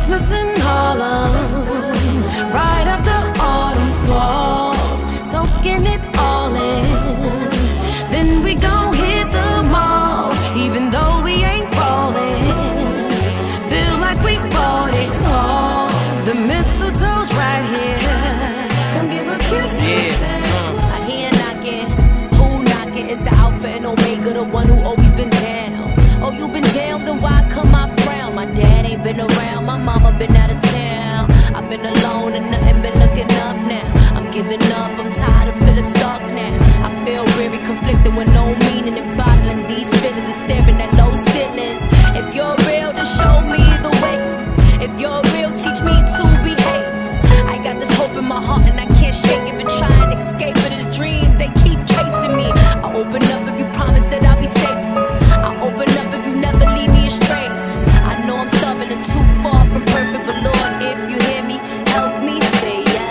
Christmas in Harlem, right after autumn falls, soaking it all in. Then we gon' hit the mall, even though we ain't ballin'. Feel like we bought it all. The mistletoe's right here. Come give a kiss to Santa. I hear knocking, who knocking? It's the Alpha and Omega, the one who always been down. Oh, you been down, then why come I frown? My dad ain't been around, my mama been out of town. I've been alone and nothing been looking up now. I'm giving up, I'm tired of feeling stuck now. I feel very conflicted with no meaning in bottling these feelings and staring at low ceilings. If you're real, then show me the way. If you're real, teach me to behave. I got this hope in my heart and I can't shake it. Been trying to escape, but it's dreams, they keep chasing me. I open up if you promise that I'll be safe. I open up if you never leave me astray. I know I'm stubborn and too far from perfect, but Lord, if you hear me, help me say yes.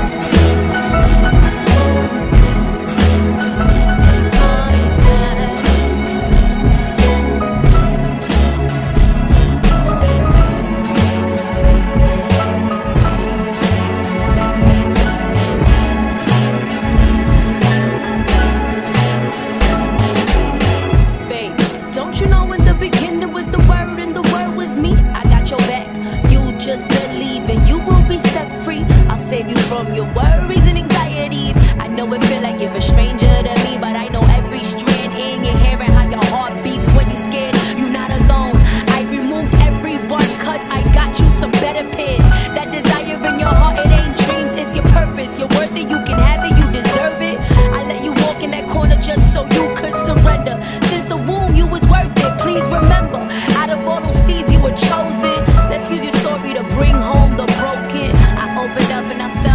Just believe and you will be set free. I'll save you from your worries and anxieties. I know it feel like you're a stranger to me, but I know every strand in your hair and how your heart beats when you scared. You're not alone. I removed everyone cause I got you some better pairs. That desire in your heart, it ain't dreams, it's your purpose. You're worth it, you can have it, you deserve it. I let you walk in that corner just so you could surrender. Since the womb you was worth it, please remember. Out of all those seeds you were chosen. Let's use your story to bring home the broken. I opened up and I felt